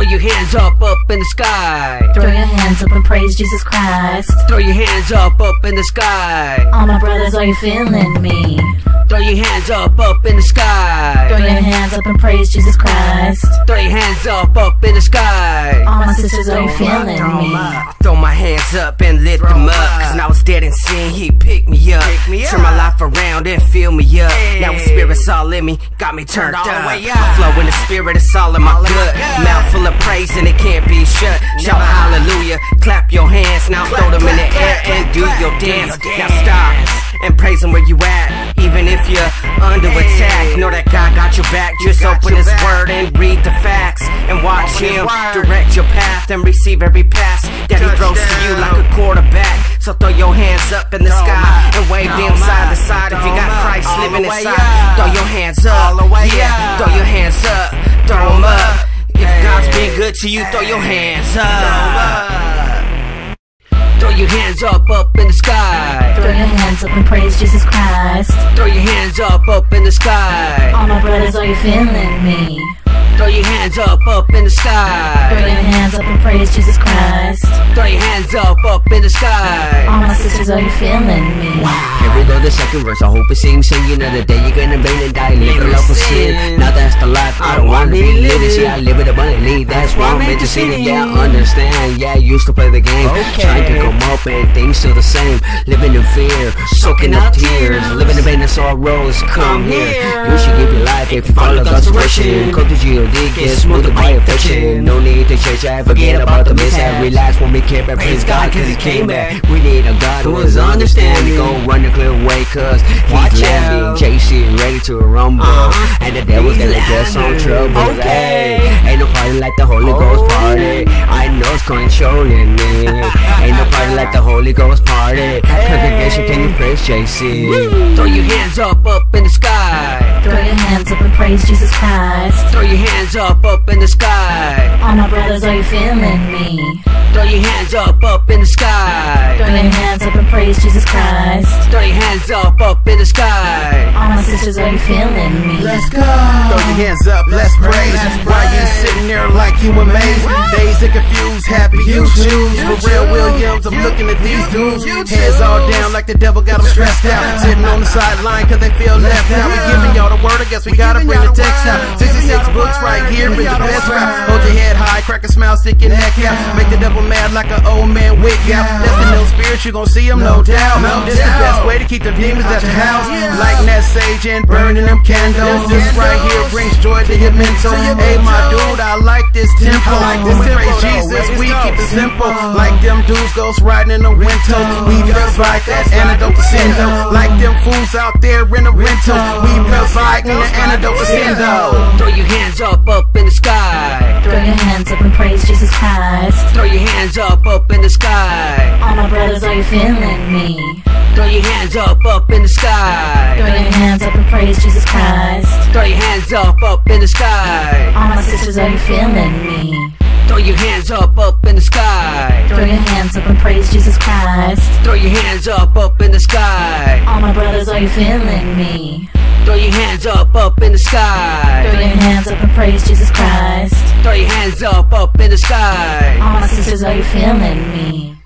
your hands up in the sky. Throw your hands up and praise Jesus Christ. Throw your hands up in the sky. All my brothers, are you feeling me? Throw your hands up in the sky. Throw your hands up and praise Jesus Christ. Throw your hands up in the sky. All my sisters, are you feeling me? Throw my hands up and lift them up, cause I was dead in sin, he picked me up. Turn my life around and fill me up. Now his spirit's all in me, got me turned up. I flow in the spirit, it's all in my gut. Mouth full of praise and it can't be shut. Shout hallelujah, clap your hands, now throw them in the air and do your dance. Now stop and praise him where you at. Even if you're under attack, know that God got your back. Just open his word and read the facts, and watch him direct your path and receive every pass that he throws to you like a quarterback. So throw your hands up in the sky and wave them side to side. If you got Christ living inside, throw your hands up. Yeah, throw your hands up, throw them up. If God's been good to you, throw your hands up. Throw your hands up in the sky. Throw your hands up and praise Jesus Christ. Throw your hands up in the sky. All my brothers, are you feeling me? Throw your hands up in the sky. Throw your hands up and praise Jesus Christ. Throw your hands up in the sky. All my sisters, are you feeling me? Here we go, the second verse. I hope it sings. Singing another day, you're gonna bang and die. Live a life of sin. Now that's the life I don't wanna be living. See, I live it abundantly. That's why I'm meant to see it. Yeah, I understand. Yeah, I used to play the game. Trying to come up and things still the same. Living in fear, soaking up tears. Living in pain and sorrows. Come here. You should give your life if you follow God's direction. Go to G.O.D. Get smoothed by affection. No need to chase that. Forget about the mishap. Relax when we came back. Praise God cause he came back. We need a God who is understanding. Go run the clear way cause he's landing. Chasing, ready to rumble. And the devil's gonna get some trouble. Hey, ain't no party like the Holy Ghost party. I know it's controlling me. Ain't no party like the Holy Ghost party. Congregation, can you praise JC? Throw your hands up in the sky. Throw your hands up and praise Jesus Christ. Throw your hands up in the sky. All my brothers, are you feeling me? Throw your hands up in the sky. Throw your hands up and praise Jesus Christ. Throw your hands up in the sky. All my sisters, are you feeling me? Let's go. Throw your hands up, let's praise. Why you sitting there like you amazed? Dazed and confused, happy you choose. Pharrell Williams, I'm looking at these dudes. Hands all down like the devil got them stressed out. Sitting on the sideline cause they feel left out. We giving y'all the word, I guess we gotta bring the text out. 66 books right here, bring the best rap. Hold your head high, crack a smile, stick your neck out. Make the devil mad like an old man wig out. That's the no spirit, you gon' see him, no doubt. This the best way to keep the demons at your house. Lighting that sage and burning them candles. This right here brings joy to your mental. Hey my dude, I like this tempo. When we praise Jesus, we keep it simple. Like them dudes ghost riding in the winter. We provide that antidote to sin though. Like them fools out there in the rental. We provide the antidote to sin though. Throw your hands up in the sky. Throw your hands up and praise Jesus Christ. Throw your hands up in the sky. All my brothers, are you feeling me? Throw your hands up in the sky. Throw your hands up and praise Jesus Christ. Throw your hands up in the sky. All my sisters, are you feeling me? Throw your hands up in the sky. Throw your hands up and praise Jesus Christ. Throw your hands up in the sky. All my brothers, are you feeling me? Throw your hands up in the sky. Throw your hands up and praise Jesus Christ. Throw your hands up in the sky. All my sisters, are you feeling me?